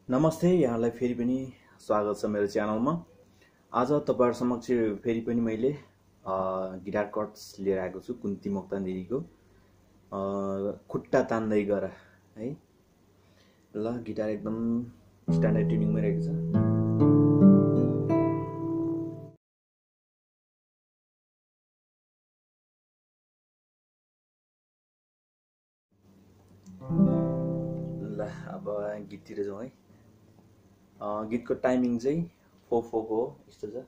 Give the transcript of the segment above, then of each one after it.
नमस्ते, यहाँलाई फेरि पनि स्वागत छ मेरो च्यानलमा। आज तपाईहरु समक्ष फेरि पनि मैले गिटार कर्ड्स लिएर आएको छु कुन्ती मोक्तान दिदीको खुट्टा तान्दै गर है। ल गिटार एकदम स्ट्यान्डर्ड ट्युनिङमा रहेको छ। ल अब गीततिर जाउँ है। गीतको टाइमिङ चाहिँ 4/4 हो, यस्तो छ।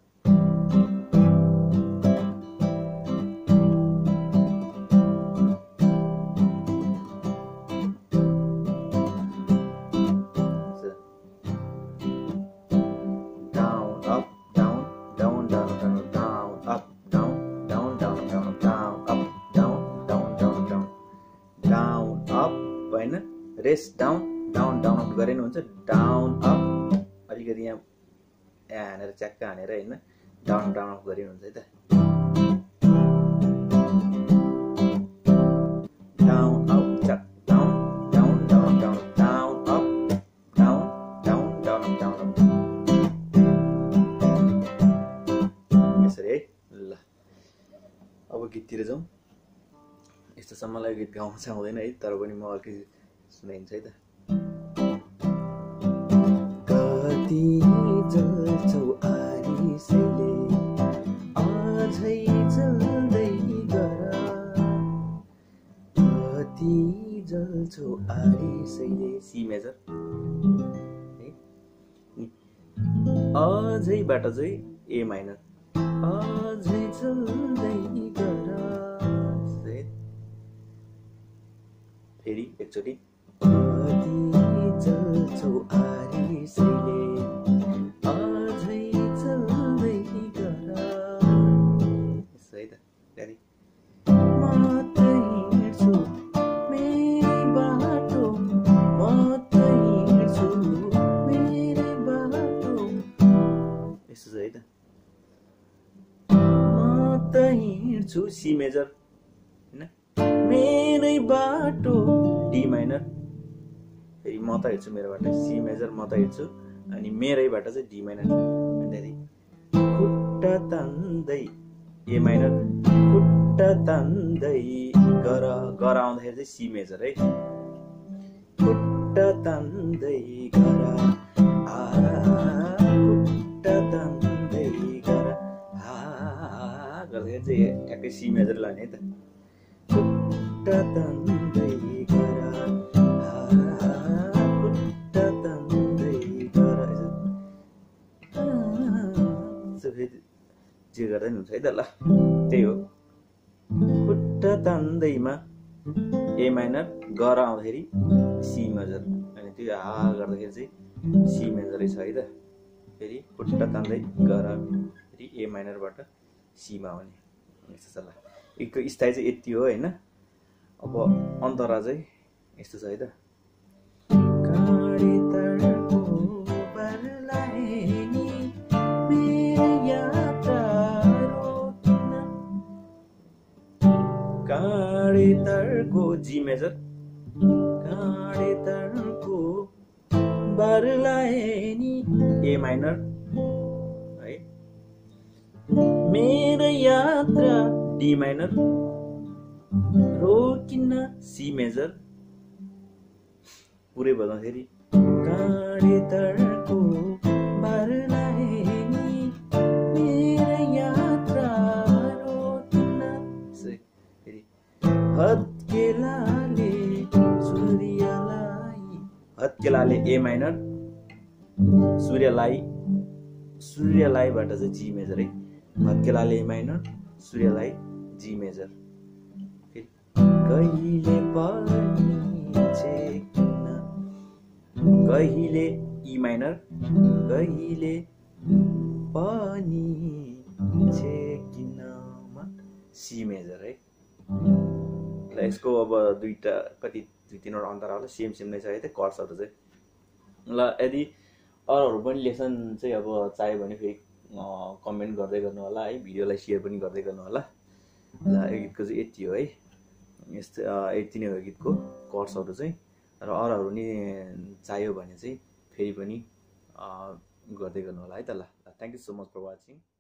Rest down down down up गरेन हुन्छ, डाउन अप अलिकति यहाँ हानेर च्याक्क हानेर हैन, डाउन डाउन अप गरेन हुन्छ है त। Down up chuck down down down down down up down down down down up यसरी है। ल अब गीततिर जाउँ। यस्तोसम्म मलाई गीत गाउन चाहिँ आउँदैन है, तर पनि म अर्कै सुनाइन्छ है त। कति जल्छौ आरिसैले अझै जल्दै गर, कति जल्छौ आरिसैले सी मेजर है, अझैबाट चाहिँ ए माइनर, अझै जल्दै गर, फेरि एकचोटि जल्छौ आरिसैले अझै जल्दै गर, यसो है त। त्यहाँदेखि म त हिँड्छु मेरै बाटो, म त हिँड्छु मेरै बाटो, यसो छ है त। म त हिँड्छु सी मेजर हैन, मेरै बाटो डी माइनर, फेरि म त हिँड्छु मेरो बाटो सी मेजर, म त हिँड्छु अनि मेरैबाट चाहिँ डी माइनर, अनि खुट्टा तान्दै ए माइनर, खुट्टा तान्दै गर, गर आउँदाखेरि चाहिँ सी मेजर है, खुट्टा तान्दै गर, खुट्टा तान्दै गर, गर्दाखेरि चाहिँ ठ्याक्कै सी मेजर लाने है त। खुट्टा तान्दै गर, खुट्टा तान्दै गर, जे गर्दा नि हुन्छ है त। ल त्यही हो, खुट्टा तान्दैमा ए माइनर, गर आउँदाखेरि सी मेजर, अनि त्यो गर्दाखेरि चाहिँ सी मेजरै छ है त। फेरि खुट्टा तान्दै गर, फेरि ए माइनरबाट सीमा आउने, यस्तो छ। ल एकको स्थायी चाहिँ यति हो हैन। अब अन्तरा चाहिँ यस्तो छ है त। काँडे तर्को जी मेजर, काँडे तर्को बार लाए नि ए माइनर है, मेरो यात्रा डी माइनर, रोकिन सी मेजर, पुरै बजाउँदाखेरि काँडे तर्को बार लाए नि मेरो यात्रा रोकिन, फेरि हत्केलाले सूर्यलाई, हत्केलाले ए माइनर, सूर्यलाई, सूर्यलाईबाट चाहिँ जी मेजर है, हत्केलाले ए माइनर, सूर्यलाई जी मेजर, फेरि कहिले पनि छेकिन, कहिले ई माइनर, कहिले पनि छेकिनमा सी मेजर है। ल यसको अब दुईटा कति 2-3वटा अन्तरा होला, सेम सेम नै छ है त कर्ड्सहरु चाहिँ। ल यदि अरूहरु पनि लेसन चाहिँ अब चाहियो भने फेरि कमेन्ट गर्दै गर्नु होला है, भिडियोलाई शेयर पनि गर्दै गर्नु होला। ल यो गीतको चाहिँ यति हो है, यस्तो यति नै हो गीतको कर्ड्सहरु चाहिँ। र अरूहरु नि चाहियो भने चाहिँ फेरि पनि गर्दै गर्नु होला है त ल thank you so much for watching